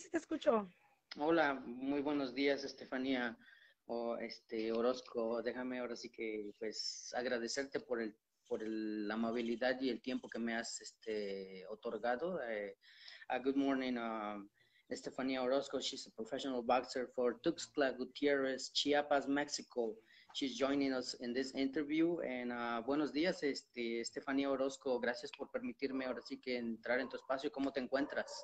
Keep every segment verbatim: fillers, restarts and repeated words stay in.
sí te escucho. Hola, muy buenos días, Estefanía o este Orozco. Déjame ahora sí que pues agradecerte por el por el- la amabilidad y el tiempo que me has este otorgado. Eh, uh, good morning, um, Estefanía Orozco. She's a professional boxer for Tuxtla Gutierrez, Chiapas, Mexico. She's joining us in this interview. And uh, buenos días, este, Estefanía Orozco. Gracias por permitirme ahora sí que entrar en tu espacio. ¿Cómo te encuentras?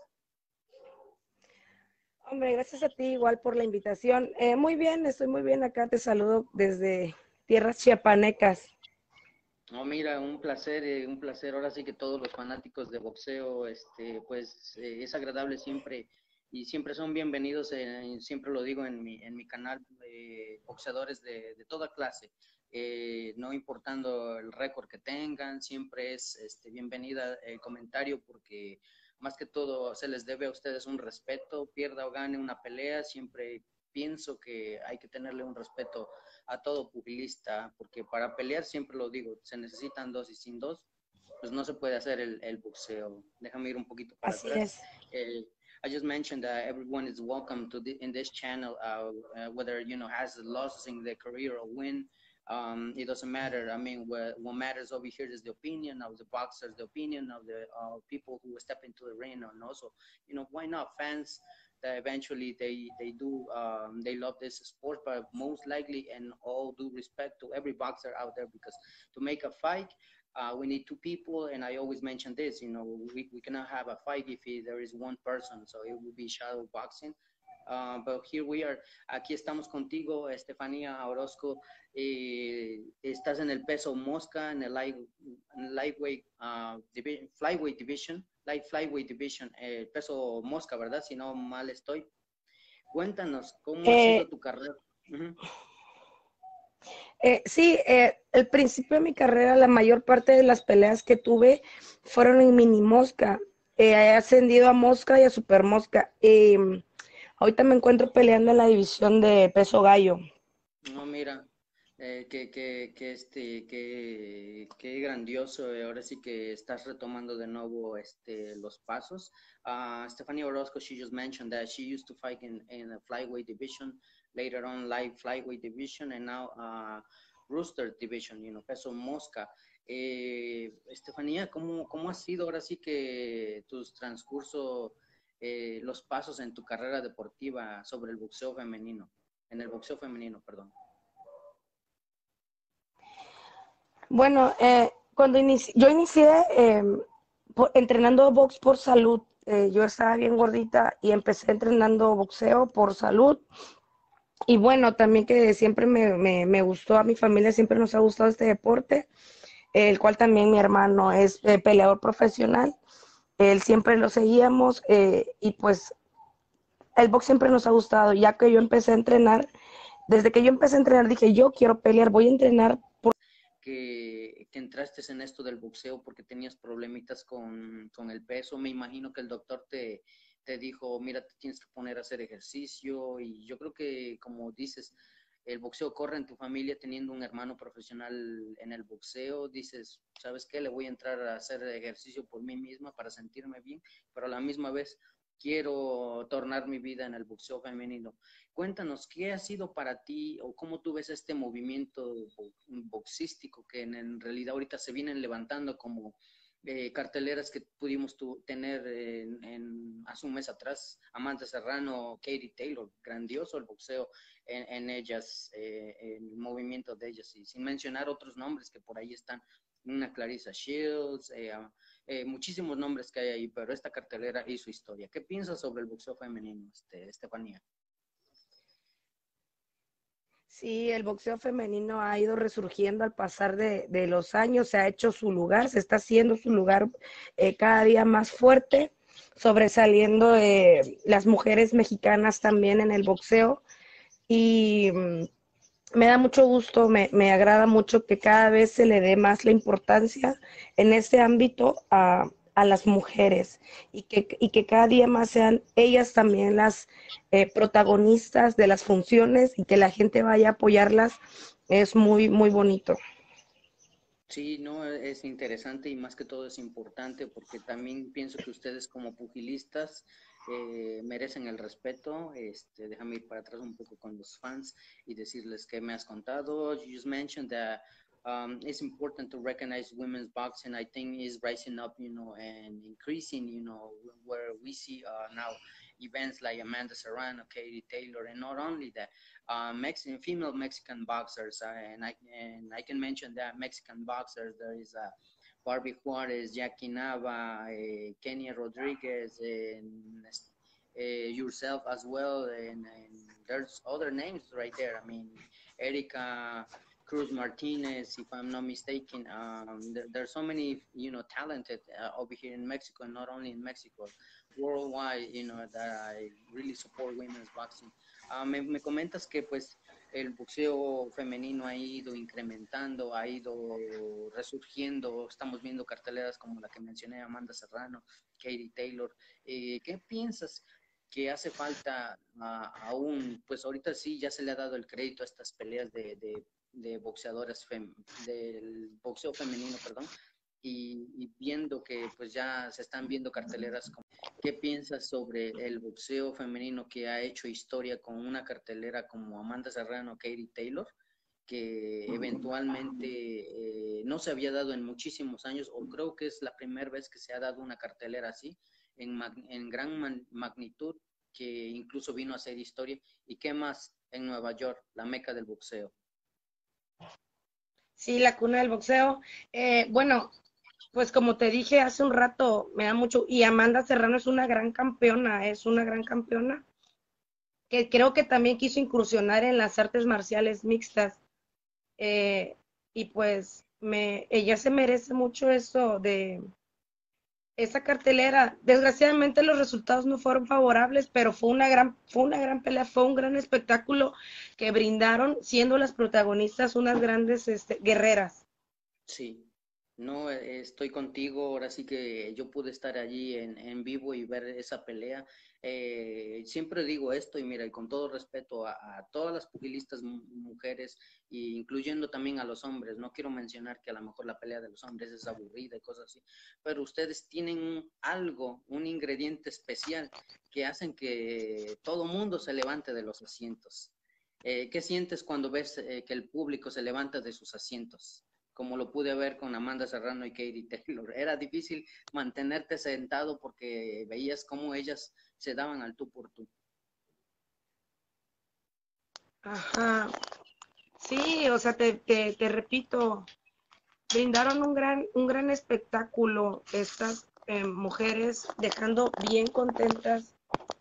Hombre, gracias a ti igual por la invitación. Eh, muy bien, estoy muy bien acá. Te saludo desde tierras chiapanecas. No, mira, un placer, eh, un placer. Ahora sí que todos los fanáticos de boxeo, este, pues eh, es agradable siempre y siempre son bienvenidos. Eh, siempre lo digo en mi, en mi canal, eh, boxeadores de, de toda clase, eh, no importando el récord que tengan, siempre es este, bienvenida el comentario porque más que todo se les debe a ustedes un respeto, pierda o gane una pelea, siempre pienso que hay que tenerle un respeto a todo pugilista, porque para pelear, siempre lo digo, se necesitan dos y sin dos, pues no se puede hacer el, el boxeo. Déjame ir un poquito para Así atrás. es. Eh, I just mentioned that everyone is welcome to the, in this channel, uh, uh, whether you know has losses in their career or win. Um, it doesn't matter. I mean, what, what matters over here is the opinion of the boxers, the opinion of the uh, people who step into the ring, and also, you know, why not fans that eventually they they do um, they love this sport, but most likely, and all due respect to every boxer out there, because to make a fight, uh, we need two people, and I always mention this. You know, we, we cannot have a fight if it, there is one person, so it would be shadow boxing. Uh, but here we are, aquí estamos contigo, Estefanía Orozco. Eh, estás en el peso mosca, en el light, en el lightweight, uh, division, flyweight division, light flyweight division, eh, peso mosca, ¿verdad? Si no mal estoy. Cuéntanos, ¿cómo ha sido Eh, tu carrera? Uh -huh. eh, sí, eh, el principio de mi carrera, la mayor parte de las peleas que tuve fueron en mini mosca. Eh, he ascendido a mosca y a super mosca. Eh, ahorita me encuentro peleando en la división de peso gallo. No, mira, eh, que, que, que, este, que, que grandioso. eh, Ahora sí que estás retomando de nuevo este, los pasos. Uh, Stephanie Orozco, she just mentioned that she used to fight in, in a flyweight division, later on light flyweight division, and now uh, rooster division, you know, peso mosca. Eh, Estefanía, ¿cómo, ¿cómo ha sido ahora sí que tus transcurso, eh, los pasos en tu carrera deportiva sobre el boxeo femenino? En el boxeo femenino, perdón. Bueno, eh, cuando inici yo inicié eh, por, entrenando box por salud. Eh, yo estaba bien gordita y empecé entrenando boxeo por salud. Y bueno, también que siempre me, me, me gustó, a mi familia siempre nos ha gustado este deporte, el cual también mi hermano es eh, peleador profesional. Él siempre lo seguíamos eh, y pues el box siempre nos ha gustado. Ya que yo empecé a entrenar, desde que yo empecé a entrenar dije, yo quiero pelear, voy a entrenar. Que, que entraste en esto del boxeo porque tenías problemitas con, con el peso. Me imagino que el doctor te, te dijo, mira, te tienes que poner a hacer ejercicio, y yo creo que, como dices, el boxeo corre en tu familia. Teniendo un hermano profesional en el boxeo, dices, ¿sabes qué? Le voy a entrar a hacer ejercicio por mí misma para sentirme bien, pero a la misma vez quiero tornar mi vida en el boxeo femenino. Cuéntanos, ¿qué ha sido para ti o cómo tú ves este movimiento boxístico que en, en realidad ahorita se vienen levantando como eh, carteleras que pudimos tu, tener en, en, hace un mes atrás? Amanda Serrano, Katie Taylor, grandioso el boxeo en, en ellas, eh, el movimiento de ellas, y sin mencionar otros nombres que por ahí están, una Clarissa Shields, eh, eh, muchísimos nombres que hay ahí, pero esta cartelera hizo historia. ¿Qué piensas sobre el boxeo femenino, este, Estefanía? Sí, el boxeo femenino ha ido resurgiendo al pasar de, de los años, se ha hecho su lugar, se está haciendo su lugar eh, cada día más fuerte, sobresaliendo eh, las mujeres mexicanas también en el boxeo. Y mm, me da mucho gusto, me, me agrada mucho que cada vez se le dé más la importancia en este ámbito a, a las mujeres, y que, y que cada día más sean ellas también las eh, protagonistas de las funciones, y que la gente vaya a apoyarlas. Es muy, muy bonito. Sí, no, es interesante y más que todo es importante porque también pienso que ustedes como pugilistas eh, merecen el respeto. Este, déjame ir para atrás un poco con los fans y decirles que me has contado. You just mentioned that um, it's important to recognize women's boxing. I think is rising up, you know, and increasing, you know, where we see uh, now events like Amanda Serrano, Katie Taylor, and not only that, uh, Mexican female Mexican boxers, uh, and I and I can mention that Mexican boxers. There is a Barbie Juarez, Jackie Nava, uh, Kenya Rodriguez, and uh, yourself as well, and, and there's other names right there. I mean, Erica Cruz Martinez, if I'm not mistaken. Um, there, there's so many, you know, talented uh, over here in Mexico, and not only in Mexico, worldwide, you know, that I really support women's boxing. Uh, me, me comentas que pues el boxeo femenino ha ido incrementando, ha ido resurgiendo. Estamos viendo carteleras como la que mencioné, Amanda Serrano, Katie Taylor. Eh, ¿Qué piensas que hace falta uh, aún? Pues ahorita sí ya se le ha dado el crédito a estas peleas de, de, de boxeadoras, fem, del boxeo femenino, perdón, y, y viendo que pues ya se están viendo carteleras como... ¿Qué piensas sobre el boxeo femenino que ha hecho historia con una cartelera como Amanda Serrano, Katie Taylor, que eventualmente eh, no se había dado en muchísimos años, o creo que es la primera vez que se ha dado una cartelera así, en, mag en gran man magnitud, que incluso vino a hacer historia? ¿Y qué más en Nueva York, la meca del boxeo? Sí, la cuna del boxeo. Eh, bueno, pues como te dije hace un rato, me da mucho, y Amanda Serrano es una gran campeona, es una gran campeona, que creo que también quiso incursionar en las artes marciales mixtas, eh, y pues me, ella se merece mucho eso de esa cartelera. Desgraciadamente los resultados no fueron favorables, pero fue una gran, fue una gran pelea, fue un gran espectáculo que brindaron, siendo las protagonistas unas grandes este, guerreras. Sí, no, eh, estoy contigo. Ahora sí que yo pude estar allí en, en vivo y ver esa pelea. Eh, siempre digo esto, y mira, y con todo respeto a, a todas las pugilistas mujeres, y incluyendo también a los hombres. No quiero mencionar que a lo mejor la pelea de los hombres es aburrida y cosas así, pero ustedes tienen algo, un ingrediente especial que hacen que todo mundo se levante de los asientos. Eh, ¿qué sientes cuando ves eh, que el público se levanta de sus asientos? Como lo pude ver con Amanda Serrano y Katie Taylor. Era difícil mantenerte sentado porque veías cómo ellas se daban al tú por tú. Ajá. Sí, o sea, te, te, te repito, brindaron un gran, un gran espectáculo estas eh, mujeres, dejando bien contentas,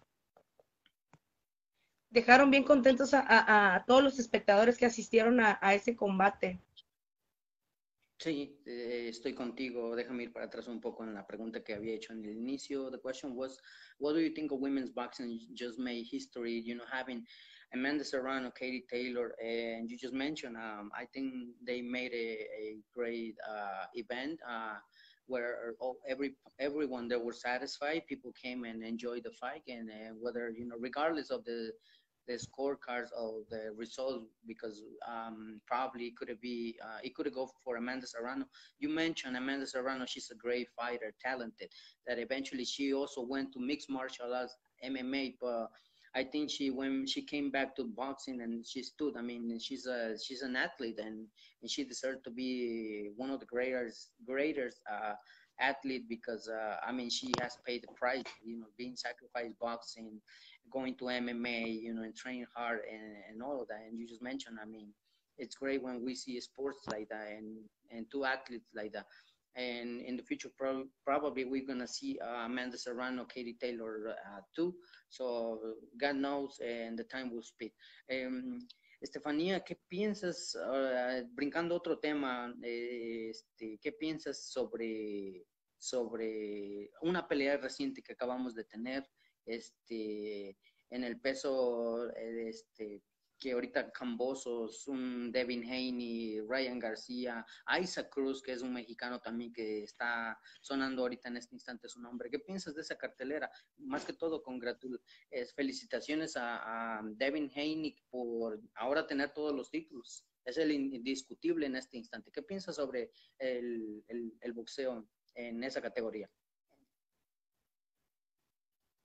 dejaron bien contentos a, a, a todos los espectadores que asistieron a, a ese combate. Sí, eh, estoy contigo. Déjame ir para atrás un poco en la pregunta que había hecho en el inicio. The question was, what do you think of women's boxing just made history, you know, having Amanda Serrano, Katie Taylor, and you just mentioned, um, I think they made a, a great uh, event uh, where all, every everyone that were satisfied, people came and enjoyed the fight, and uh, whether, you know, regardless of the the scorecards of the results, because um, probably it could be uh, it could go for Amanda Serrano. You mentioned Amanda Serrano; she's a great fighter, talented. That eventually she also went to mixed martial arts, M M A, but I think she when she came back to boxing and she stood. I mean, she's a she's an athlete, and, and she deserved to be one of the greatest greatest uh, athlete, because uh, I mean she has paid the price. You know, being sacrificed boxing, going to M M A, you know, and training hard, and, and all of that. And you just mentioned, I mean, it's great when we see sports like that, and and two athletes like that. And in the future, pro probably we're gonna see uh, Amanda Serrano, Katie Taylor uh, too. So God knows, and the time will speak. Um, Estefanía, ¿qué piensas, uh, brincando otro tema, eh, este, qué piensas sobre, sobre una pelea reciente que acabamos de tener, este, en el peso, eh, este, que ahorita Cambosos, un Devin Haney, Ryan García, Isaac Cruz, que es un mexicano también que está sonando ahorita en este instante su nombre? ¿Qué piensas de esa cartelera? Más que todo, congratul es, felicitaciones a, a Devin Haney por ahora tener todos los títulos. Es el indiscutible en este instante. ¿Qué piensas sobre el, el, el boxeo en esa categoría?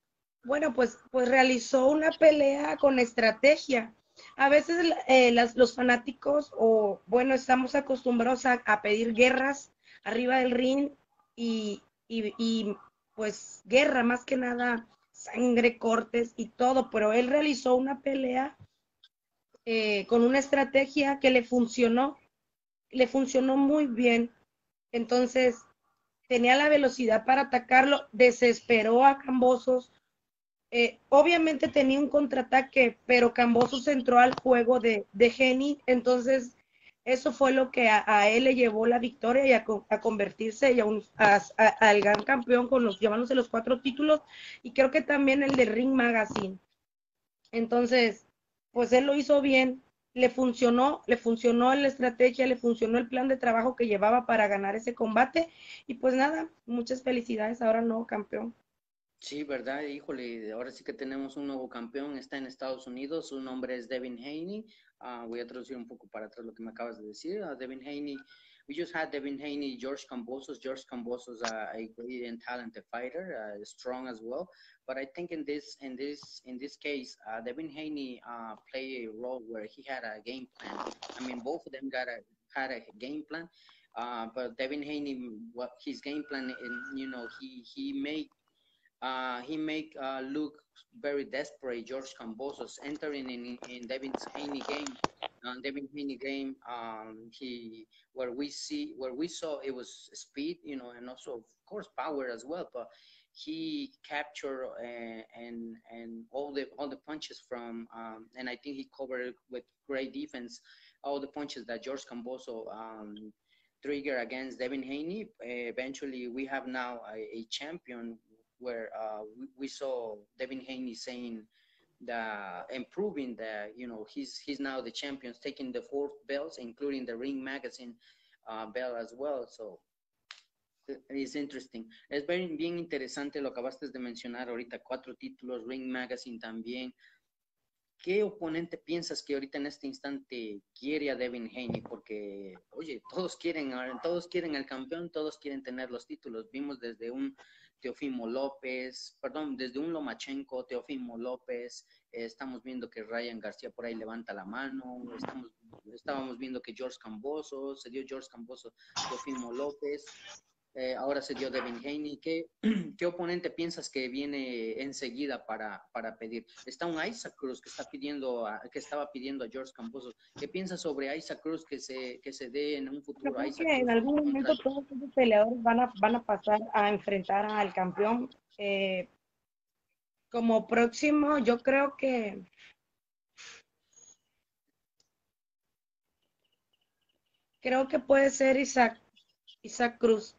Bueno, pues, pues realizó una pelea con estrategia. A veces eh, las, los fanáticos, o bueno, estamos acostumbrados a, a pedir guerras arriba del ring y, y, y, pues guerra, más que nada, sangre, cortes y todo, pero él realizó una pelea eh, con una estrategia que le funcionó, le funcionó muy bien. Entonces, tenía la velocidad para atacarlo, desesperó a Cambosos. Eh, obviamente tenía un contraataque, pero Cambosos entró al juego de, de Geni, entonces eso fue lo que a, a él le llevó la victoria y a, a convertirse y a un, a, a, al gran campeón con los, llevándose los cuatro títulos, y creo que también el de Ring Magazine. Entonces, pues él lo hizo bien, le funcionó, le funcionó la estrategia, le funcionó el plan de trabajo que llevaba para ganar ese combate, y pues nada, muchas felicidades, ahora nuevo campeón. Sí, ¿verdad? Híjole, ahora sí que tenemos un nuevo campeón, está en Estados Unidos, su nombre es Devin Haney. Uh, voy a traducir un poco para atrás lo que me acabas de decir. Uh, Devin Haney, we just had Devin Haney, George Kambosos. George Kambosos, uh, a great and talented fighter, uh, strong as well. But I think in this in this in this case, uh, Devin Haney uh, played a role where he had a game plan. I mean, both of them got a had a game plan. Uh, but Devin Haney, what his game plan, and you know, he he made uh, he make uh, look very desperate. George Cambosos entering in in Devin Haney game. Uh, Devin Haney game. Um, he where we see where we saw it was speed, you know, and also of course power as well. But he captured uh, and and all the all the punches from um, and I think he covered with great defense all the punches that George Camboso um, trigger against Devin Haney. Uh, eventually, we have now a, a champion where uh, we, we saw Devin Haney saying the improving the you know he's he's now the champions taking the fourth belts including the Ring Magazine uh, belt as well. So es interesting. Es bien, bien interesante lo que acabaste de mencionar ahorita, cuatro títulos, Ring Magazine también. ¿Qué oponente piensas que ahorita en este instante quiere a Devin Haney? Porque, oye, todos quieren, todos quieren al campeón, todos quieren tener los títulos. Vimos desde un Teofimo López, perdón, desde un Lomachenko, Teofimo López, eh, estamos viendo que Ryan García por ahí levanta la mano, estamos, estábamos viendo que George Camboso, se dio George Camboso, Teofimo López. Eh, ahora se dio Devin Haney. ¿Qué, ¿Qué oponente piensas que viene enseguida para, para pedir? Está un Isaac Cruz que está pidiendo a, que estaba pidiendo a George Cambosos. ¿Qué piensas sobre Isaac Cruz que se, que se dé en un Yo futuro creo Isaac que en Cruz algún contra momento todos esos peleadores van a, van a pasar a enfrentar al campeón. Eh, como próximo, yo creo que creo que puede ser Isaac, Isaac Cruz.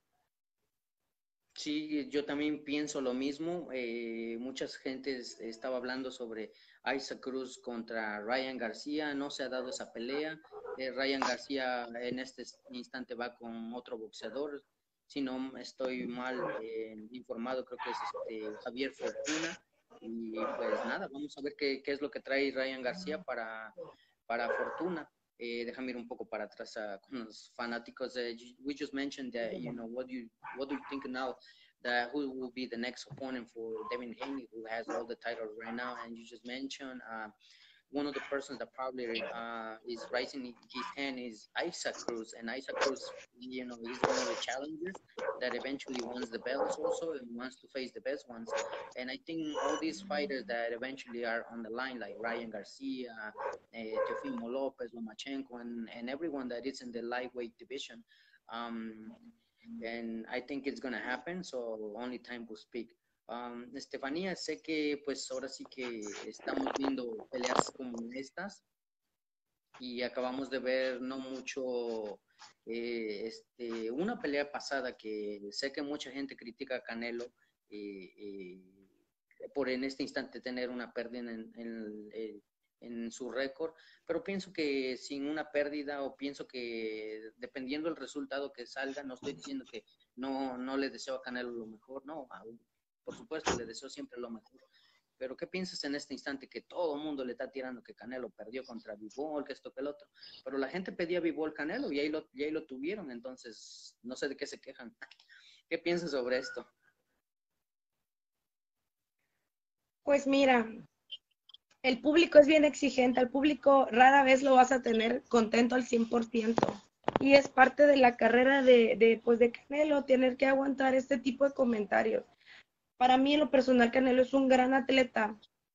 Sí, yo también pienso lo mismo. Eh, muchas gentes estaba hablando sobre Isaac Cruz contra Ryan García. No se ha dado esa pelea. Eh, Ryan García en este instante va con otro boxeador. Si no estoy mal eh, informado, creo que es este Javier Fortuna. Y pues nada, vamos a ver qué, qué es lo que trae Ryan García para, para Fortuna. Eh, déjame ir un poco para atrás uh, con los fanáticos. Uh, we just mentioned that, you know, what do you what do you think now that who will be the next opponent for Devin Haney, who has all the titles right now? And you just mentioned uh, one of the persons that probably uh, is raising his hand is Isaac Cruz, and Isaac Cruz, you know, he's one of the challengers that eventually wants the belts also and wants to face the best ones. And I think all these fighters that eventually are on the line, like Ryan Garcia, uh, Teofimo Lopez, Lomachenko, and, and everyone that is in the lightweight division. Um, and I think it's going to happen, so only time will speak. Um, Estefanía, sé que pues ahora sí que estamos viendo peleas como estas y acabamos de ver no mucho eh, este, una pelea pasada que sé que mucha gente critica a Canelo eh, eh, por en este instante tener una pérdida en, en, en, en su récord, pero pienso que sin una pérdida o pienso que dependiendo del resultado que salga, no estoy diciendo que no, no le deseo a Canelo lo mejor, no, por supuesto le deseo siempre lo mejor, pero ¿qué piensas en este instante que todo el mundo le está tirando que Canelo perdió contra Bivol, que esto, que el otro? Pero la gente pedía Bivol Canelo y ahí lo, y ahí lo tuvieron, entonces no sé de qué se quejan. ¿Qué piensas sobre esto? Pues mira, el público es bien exigente, al público rara vez lo vas a tener contento al cien por ciento. Y es parte de la carrera de, de, pues de Canelo, tener que aguantar este tipo de comentarios. Para mí, en lo personal, Canelo es un gran atleta.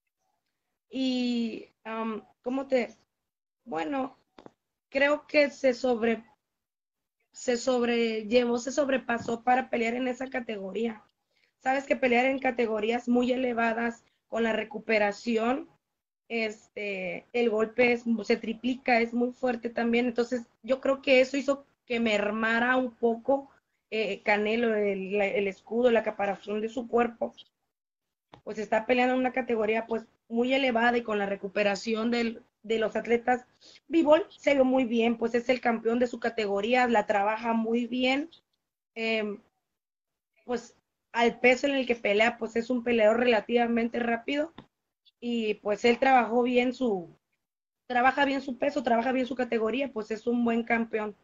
Y, um, ¿cómo te...? Bueno, creo que se sobre, se sobrellevó, se sobrepasó para pelear en esa categoría. Sabes que pelear en categorías muy elevadas con la recuperación, este, el golpe es, se triplica, es muy fuerte también. Entonces, yo creo que eso hizo que mermara un poco eh, Canelo, el, el escudo, la caparazón de su cuerpo. Pues está peleando en una categoría pues muy elevada y con la recuperación del, de los atletas. Bivol se ve muy bien, pues es el campeón de su categoría, la trabaja muy bien. Eh, pues al peso en el que pelea, pues es un peleador relativamente rápido y pues él trabajó bien su, trabaja bien su peso, trabaja bien su categoría, pues es un buen campeón.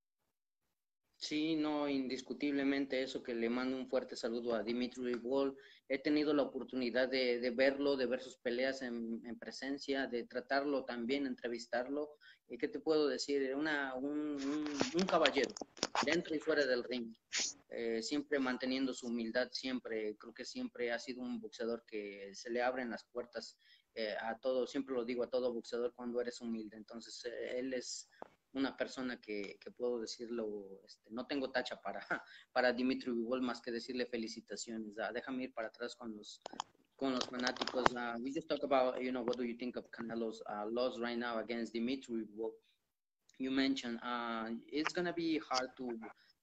Sí, no, indiscutiblemente eso, que le mando un fuerte saludo a Dimitri Bivol. He tenido la oportunidad de, de verlo, de ver sus peleas en, en presencia, de tratarlo también, entrevistarlo. ¿Y qué te puedo decir? Una, un, un, un caballero, dentro y fuera del ring. Eh, siempre manteniendo su humildad, siempre, creo que siempre ha sido un boxeador que se le abren las puertas eh, a todo, siempre lo digo, a todo boxeador cuando eres humilde. Entonces, eh, él es una persona que, que puedo decirlo, este, no tengo tacha para, para Dimitri Bivol más que decirle felicitaciones. Uh, déjame ir para atrás con los, con los fanáticos. Uh, we just talk about, you know, what do you think of Canelo's uh, loss right now against Dimitri Bivol? You mentioned uh, it's gonna be hard to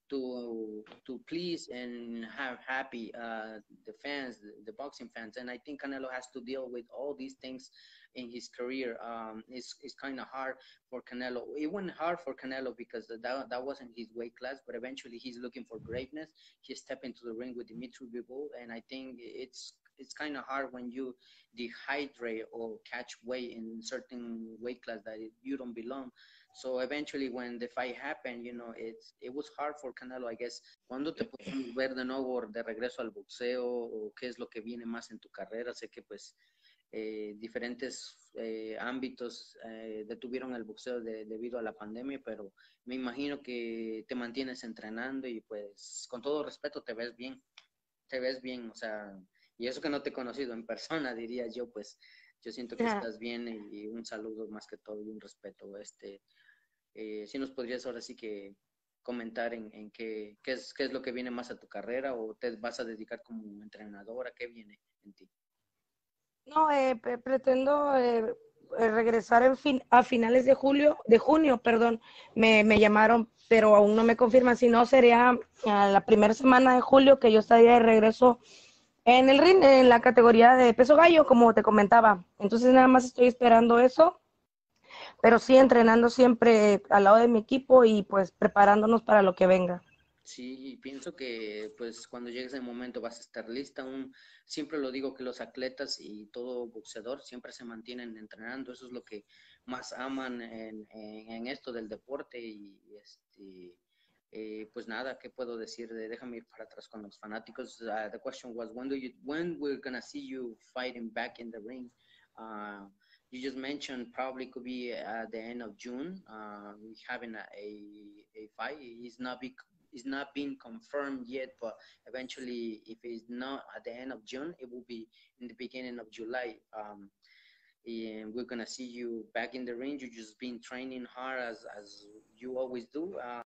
to to please and have happy uh, the fans, the, the boxing fans, and I think Canelo has to deal with all these things in his career. Um, it's it's kind of hard for Canelo. It went hard for Canelo because that that wasn't his weight class, but eventually he's looking for greatness. He stepped into the ring with Dimitri Bivol, and I think it's it's kind of hard when you dehydrate or catch weight in certain weight class that you don't belong. So eventually when the fight happened, you know, it's, it was hard for Canelo, I guess. ¿Cuándo te podemos ver de nuevo de regreso al boxeo o qué es lo que viene más en tu carrera? Sé que pues eh, diferentes eh, ámbitos eh, detuvieron el boxeo de, debido a la pandemia, pero me imagino que te mantienes entrenando y pues con todo respeto te ves bien, te ves bien, o sea, y eso que no te he conocido en persona, diría yo, pues yo siento que estás bien y, y un saludo más que todo y un respeto, este... Eh, si nos podrías ahora sí que comentar en, en qué, qué, es, qué es lo que viene más a tu carrera o te vas a dedicar como entrenadora, qué viene en ti. No, eh, pre- pretendo eh, eh, regresar en fin, a finales de julio, de junio, perdón, me, me llamaron, pero aún no me confirman, si no sería a la primera semana de julio que yo estaría de regreso en el ring, en la categoría de peso gallo, como te comentaba. Entonces nada más estoy esperando eso, pero sí entrenando siempre al lado de mi equipo y pues preparándonos para lo que venga. Sí, pienso que pues cuando llegues el momento vas a estar lista. Un, siempre lo digo que los atletas y todo boxeador siempre se mantienen entrenando. Eso es lo que más aman en, en, en esto del deporte y este eh, pues nada, ¿qué puedo decir? De, déjame ir para atrás con los fanáticos. Uh, the question was when do you when we're gonna see you fighting back in the ring? Uh, you just mentioned probably could be at the end of June. Uh, we having a, a, a fight. It's not big is not being confirmed yet, but eventually, if it's not at the end of June, it will be in the beginning of July. Um, and we're gonna see you back in the ring. You've just been training hard as as you always do. Uh,